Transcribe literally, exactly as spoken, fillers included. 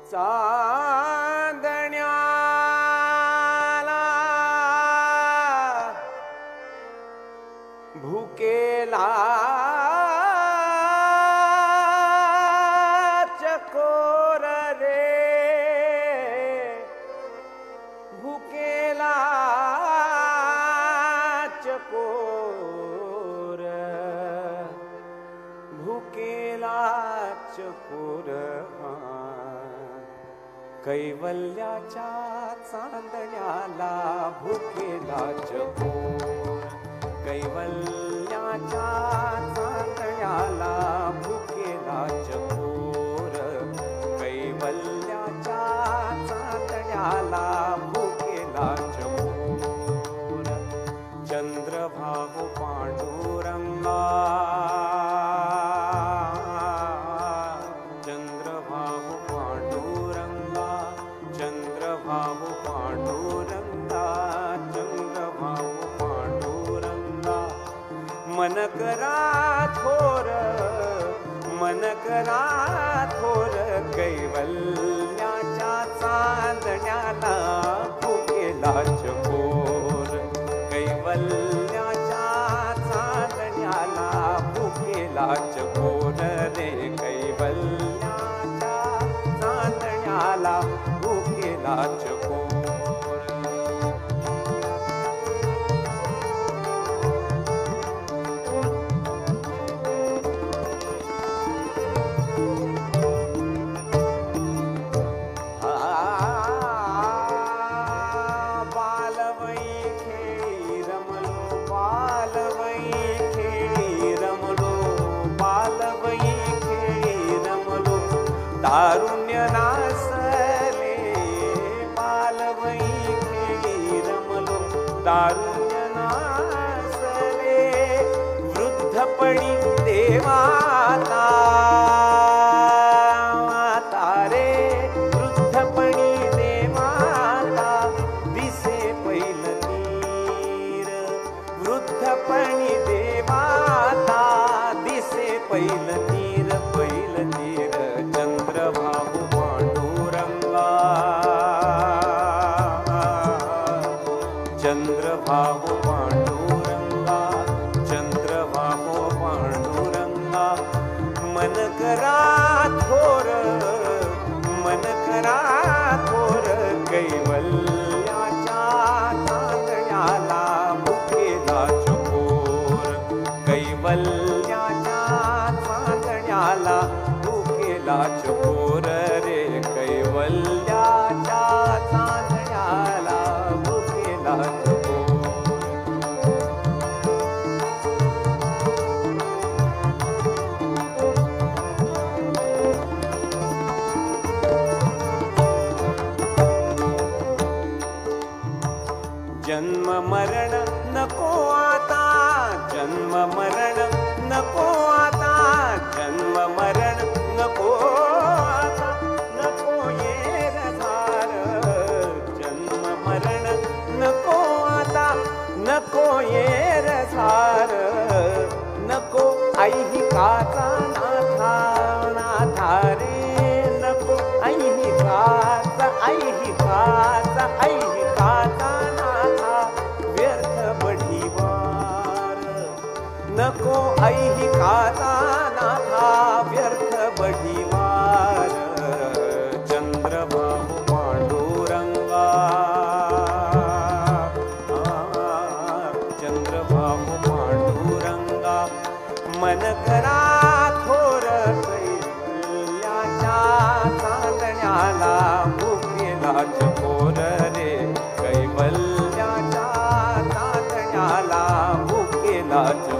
चांदण्याला भुकेला चकोर रे, भुकेला चकोर, भुकेला चकोर. कैवल्याच्या चांदण्याला भुकेला चकोर, कैवल्याच्या चांदण्याला भुकेला चकोर, कैवल्याच्या चांदण्याला भुकेला चकोर. चंद्रभागो पांडुरंगा, चंद्रभागो पांडुरंगा, चंद्रभागो पांडुरंगा, चंद्रभागो पांडुरंगा. मन करा थोर, मन करा थोर, कैवल्याच्या चांदण्याला भुकेला चकोर, कैवल्याच्या चांदण्याला भुकेला चकोर रे, कैवल्याच्या चांदण्याला भुकेला चकोर. तारुण्य नासले बालवई खेळी रमलो, तारुण्य नासले वृद्धपणी देवाता तारे, वृद्धपणी देवाता दिसे पैल तीर, वृद्धपणी देवाता दिसे पैल तीर, पैल तीर. चंद्रभागो पांडुरंगा, चंद्रभागो पांडुरंगा, चंद्रभागो पांडुरंगा. मन करा थोर, मन करा थोर, कैवल्याच्या चांदण्याला भुकेला चकोर, कैवल्याच्या चांदण्याला भुकेला चकोर रे, कैवल्याच्या चांदण्याला भुकेला चकोर. जन्म मरण नको आता, जन्म मरण नको आता, जन्म मरण नको आता, नको येर झार. जन्म मरण नको आता, नको येर झार, नको ऐहिकाचा नाथा नाथा रे, नको ऐहिकाचा ऐहिकाचा ऐहिकाचा नाथा व्यर्थ बढीवार, नको ऐहिकाचा नाथा व्यर्थ बढीवार. चंद्रभागो पांडुरंगा, चंद्रभागो पांडुरंगा. मन करा थोर, कैवल्याच्या चांदण्याला भुकेला चकोर रे, कैवल्याच्या चांदण्याला भुकेला चकोर.